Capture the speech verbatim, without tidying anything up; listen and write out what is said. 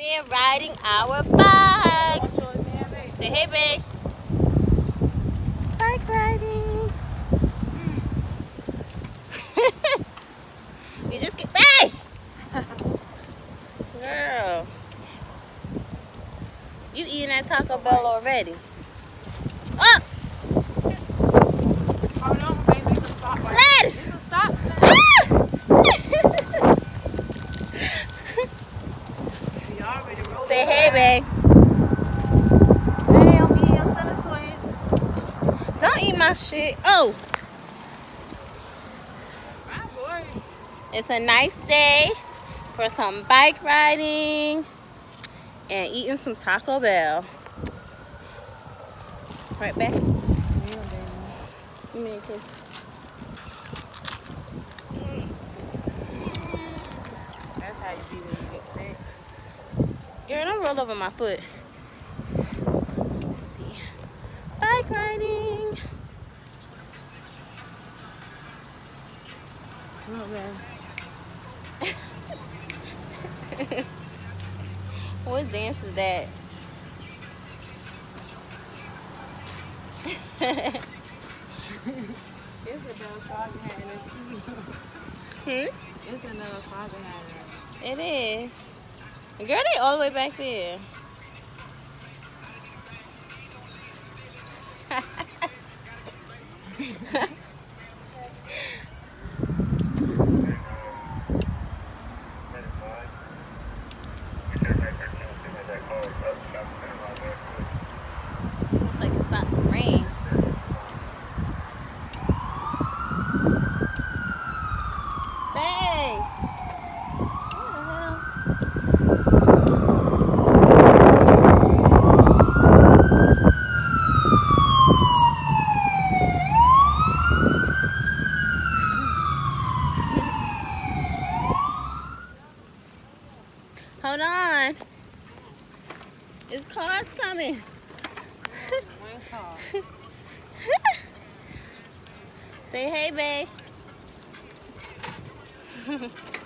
We're riding our bikes. Say hey, babe. Bike riding. You just get hey! Girl. You eating that Taco Bell already. Oh! Gladys! Stop. Say hey, babe. Hey, I'm eating your Center Toys. Don't eat my shit. Oh! My boy. It's a nice day for some bike riding and eating some Taco Bell. Right back. Give me a kiss. That's how you be when you get sick. Girl, don't roll over my foot. Let's see. Bike riding. Oh, man. What dance is that? It's another car behind us. Hmm? It's another car behind us. It is. Girl, they all the way back there. Looks like it's about to rain. Babe! What the hell? Hold on. There's cars coming. One car. Say hey, babe.